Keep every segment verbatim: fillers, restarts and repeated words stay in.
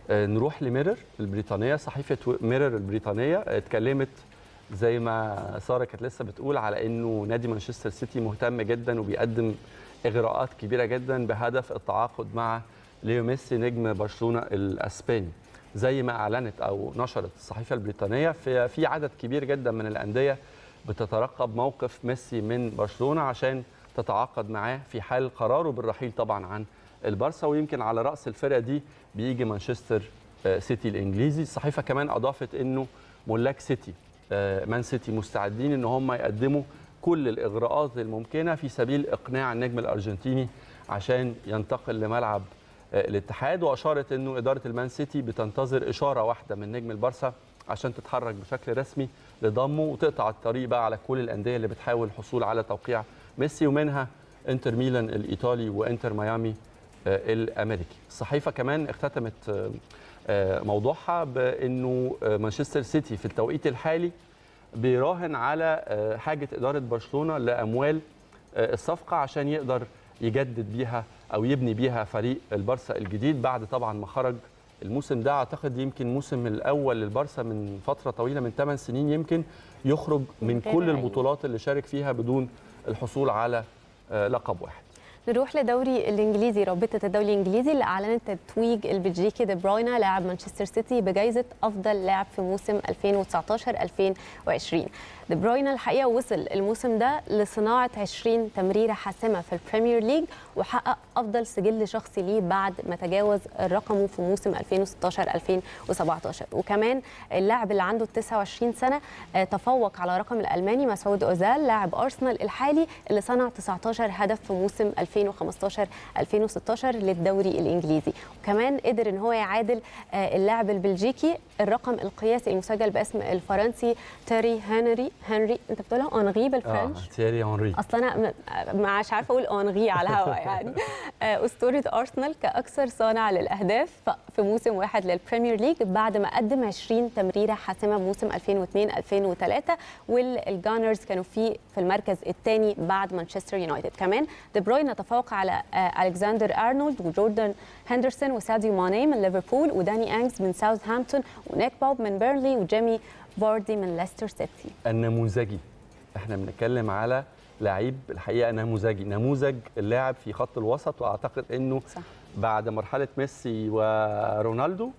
نروح لميرور البريطانيه، صحيفه ميرور البريطانيه اتكلمت زي ما ساره كانت لسه بتقول على انه نادي مانشستر سيتي مهتم جدا وبيقدم اغراءات كبيره جدا بهدف التعاقد مع ليو ميسي نجم برشلونه الاسباني. زي ما اعلنت او نشرت الصحيفه البريطانيه، في في عدد كبير جدا من الانديه بتترقب موقف ميسي من برشلونه عشان تتعاقد معاه في حال قراره بالرحيل طبعا عن البارسا، ويمكن على راس الفرقه دي بيجي مانشستر سيتي الانجليزي. الصحيفه كمان اضافت انه ملاك سيتي مان سيتي مستعدين ان هم يقدموا كل الاغراءات الممكنه في سبيل اقناع النجم الارجنتيني عشان ينتقل لملعب الاتحاد. واشارت انه اداره المان سيتي بتنتظر اشاره واحده من نجم البارسا عشان تتحرك بشكل رسمي لضمه وتقطع الطريق بقى على كل الانديه اللي بتحاول الحصول على توقيع ميسي، ومنها انتر ميلان الايطالي وانتر ميامي الامريكي. الصحيفه كمان اختتمت موضوعها بانه مانشستر سيتي في التوقيت الحالي بيراهن على حاجه اداره برشلونه لاموال الصفقه عشان يقدر يجدد بيها او يبني بيها فريق البارسا الجديد بعد طبعا ما خرج الموسم ده. اعتقد يمكن الموسم الاول للبارسا من فتره طويله من ثمان سنين يمكن يخرج من كل البطولات اللي شارك فيها بدون الحصول على لقب واحد. نروح لدوري الانجليزي. رابطه الدوري الانجليزي اللي اعلنت تتويج البلجيكي دي بروينا لاعب مانشستر سيتي بجائزه افضل لاعب في موسم ألفين وتسعطاشر ألفين وعشرين. دي بروينا الحقيقه وصل الموسم ده لصناعه عشرين تمريره حاسمه في البريمير ليج وحقق افضل سجل شخصي ليه بعد ما تجاوز رقمه في موسم ألفين وستاشر ألفين وسبعتاشر. وكمان اللاعب اللي عنده تسعة وعشرين سنه تفوق على رقم الالماني مسعود اوزيل لاعب ارسنال الحالي اللي صنع تسعتاشر هدف في موسم ألفين وخمستاشر ألفين وستاشر للدوري الانجليزي. وكمان قدر ان هو يعادل اللاعب البلجيكي الرقم القياسي المسجل باسم الفرنسي تيري هنري هنري انت بتقولها انغي بالفرنش؟ اه تيري هنري. اصل انا مش عارفه اقول انغي على الهواء يعني. اسطوره ارسنال كاكثر صانع للاهداف في موسم واحد للبريمير ليج بعد ما قدم عشرين تمريره حاسمه بموسم ألفين واثنين ألفين وثلاثة، والجانرز كانوا فيه في المركز الثاني بعد مانشستر يونايتد. كمان دي بروين تفوق على الكسندر ارنولد وجوردان هندرسون وساديو ماني من ليفربول وداني انجز من ساوثهامبتون ونيك بوب من بيرنلي وجيمي فاردي من ليستر سيتي. النموذجي، احنا بنتكلم على لعيب الحقيقه نموذجي، نموذج اللاعب في خط الوسط. واعتقد انه صح. بعد مرحله ميسي ورونالدو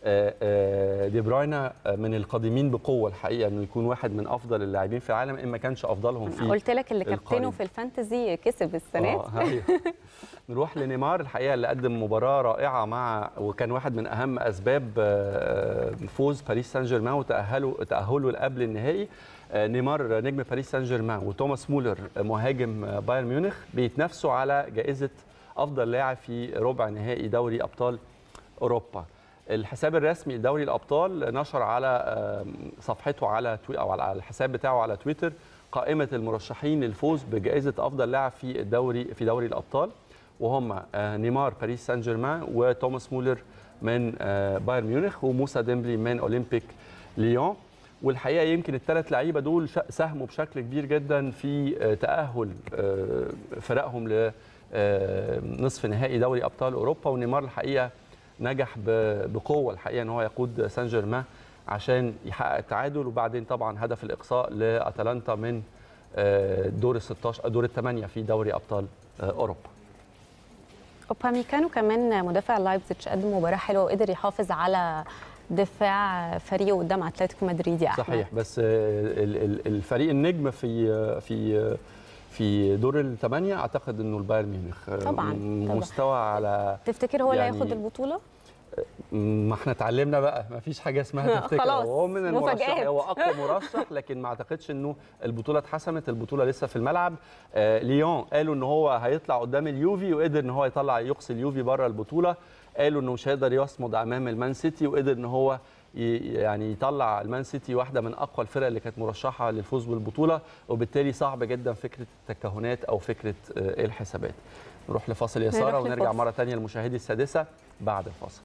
دي بروينا من القادمين بقوه الحقيقه انه يكون واحد من افضل اللاعبين في العالم ان ما كانش افضلهم فيه. قلت لك اللي كابتنه في الفانتزي كسب السنه دي. نروح لنيمار الحقيقه اللي قدم مباراه رائعه مع وكان واحد من اهم اسباب فوز باريس سان جيرمان وتاهله تاهله قبل النهائي. نيمار نجم باريس سان جيرمان وتوماس مولر مهاجم بايرن ميونخ بيتنافسوا على جائزه افضل لاعب في ربع نهائي دوري ابطال اوروبا. الحساب الرسمي لدوري الابطال نشر على صفحته على او على الحساب بتاعه على تويتر قائمه المرشحين للفوز بجائزه افضل لاعب في الدوري في دوري الابطال، وهم نيمار باريس سان جيرمان وتوماس مولر من بايرن ميونخ وموسى ديمبلي من اولمبيك ليون. والحقيقه يمكن الثلاث لعيبه دول ساهموا بشكل كبير جدا في تاهل فرقهم لنصف نهائي دوري ابطال اوروبا. ونيمار الحقيقه نجح بقوه الحقيقه ان هو يقود سان جيرمان عشان يحقق التعادل، وبعدين طبعا هدف الاقصاء لاتلانتا من دور ال ستاشر دور الثمانيه في دوري ابطال اوروبا. اوباميكانو كمان مدافع لايبزيتش قدم مباراه حلوه وقدر يحافظ على دفاع فريقه قدام اتلتيكو مدريد يا احمد. صحيح، بس الفريق النجم في في في دور الثمانيه اعتقد انه البايرن ميونخ طبعا مستوى على. تفتكر هو يعني اللي هياخد البطوله؟ ما احنا اتعلمنا بقى ما فيش حاجه اسمها تفتكر. هو من المرشح هو اقوى مرشح، لكن ما اعتقدش انه البطوله اتحسمت، البطوله لسه في الملعب. آه ليون قالوا ان هو هيطلع قدام اليوفي وقدر ان هو يطلع يقصي اليوفي بره البطوله. قالوا انه مش هيقدر يصمد امام المان سيتي وقدر ان هو يعني يطلع المان سيتي واحده من اقوى الفرق اللي كانت مرشحه للفوز بالبطوله، وبالتالي صعب جدا فكره التكهنات او فكره الحسابات. نروح لفاصل يا ساره ونرجع مره ثانيه لمشاهدي السادسه بعد الفاصل.